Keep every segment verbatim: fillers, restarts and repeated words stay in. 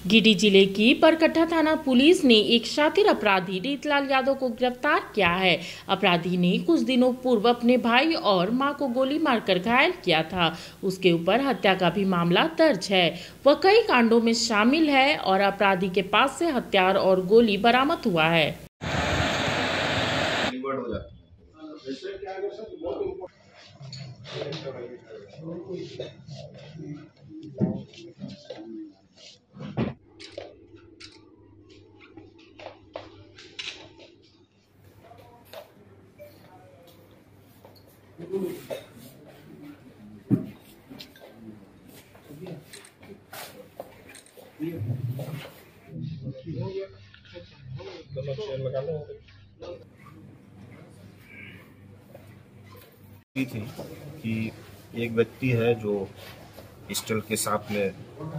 गिरिडीह जिले की परकट्टा थाना पुलिस ने एक शातिर अपराधी रीतलाल यादव को गिरफ्तार किया है। अपराधी ने कुछ दिनों पूर्व अपने भाई और मां को गोली मारकर घायल किया था। उसके ऊपर हत्या का भी मामला दर्ज है। वह कई कांडों में शामिल है और अपराधी के पास से हथियार और गोली बरामद हुआ है। थी कि एक व्यक्ति है जो पिस्टल के साथ में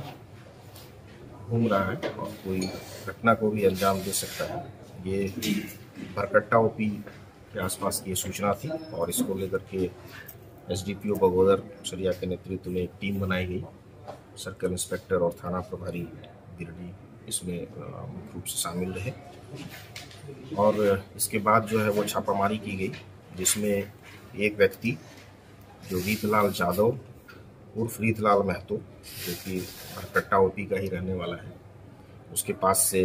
घूम रहा है और कोई घटना को भी अंजाम दे सकता है। ये परकट्टा ओपी के आसपास की सूचना थी और इसको लेकर के एसडीपीओ बगोदर सरिया के नेतृत्व में एक टीम बनाई गई। सर्कल इंस्पेक्टर और थाना प्रभारी गिरिडीह इसमें मुख्य रूप से शामिल रहे और इसके बाद जो है वो छापामारी की गई, जिसमें एक व्यक्ति जो रीतलाल यादव उर्फ रीतलाल महतो, जो कि परकट्टा ओपी का ही रहने वाला है, उसके पास से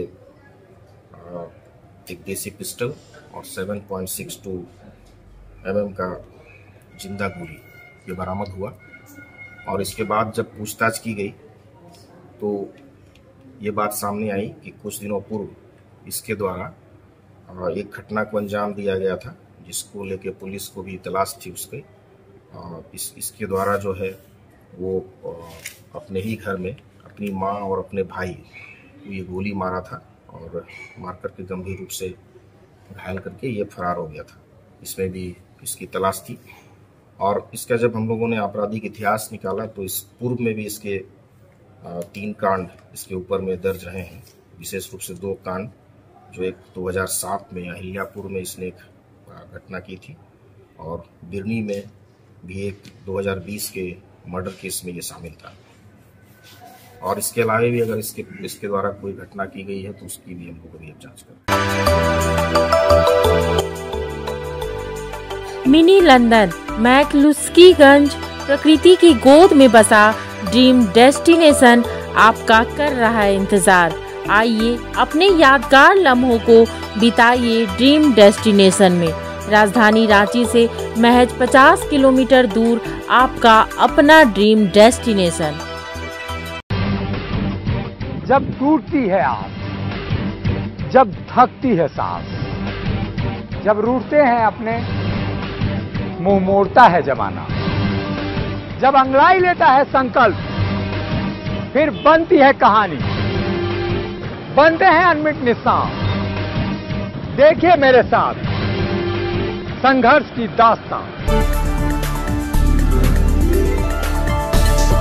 एक देसी पिस्टल और सात point six two M M का जिंदा गोली ये बरामद हुआ। और इसके बाद जब पूछताछ की गई तो ये बात सामने आई कि कुछ दिनों पूर्व इसके द्वारा एक घटना को अंजाम दिया गया था, जिसको लेके पुलिस को भी तलाश थी उसके। इस इसके द्वारा जो है वो अपने ही घर में अपनी माँ और अपने भाई को ये गोली मारा था और मार करके गंभीर रूप से घायल करके ये फरार हो गया था। इसमें भी इसकी तलाश थी और इसका जब हम लोगों ने आपराधिक इतिहास निकाला तो इस पूर्व में भी इसके तीन कांड इसके ऊपर में दर्ज रहे हैं। विशेष रूप से दो कांड, जो एक दो हज़ार सात में अहिल्यापुर में इसने एक घटना की थी और बिरनी में भी एक दो हज़ार बीस के मर्डर केस में ये शामिल था। और इसके अलावा भी अगर इसके इसके द्वारा कोई घटना की गई है तो उसकी भी हम लोग अभी जांच करें। मिनी लंदन मैक्लुस्कीगंज प्रकृति की गोद में बसा ड्रीम डेस्टिनेशन आपका कर रहा है इंतजार। आइए अपने यादगार लम्हों को बिताइए ड्रीम डेस्टिनेशन में। राजधानी रांची से महज पचास किलोमीटर दूर आपका अपना ड्रीम डेस्टिनेशन। जब टूटती है आस, जब थकती है सांस, जब रूठते हैं अपने, मुंह मोड़ता है जमाना, जब अंगड़ाई लेता है संकल्प, फिर बनती है कहानी, बनते हैं अनमिट निशान। देखिए मेरे साथ संघर्ष की दास्तान।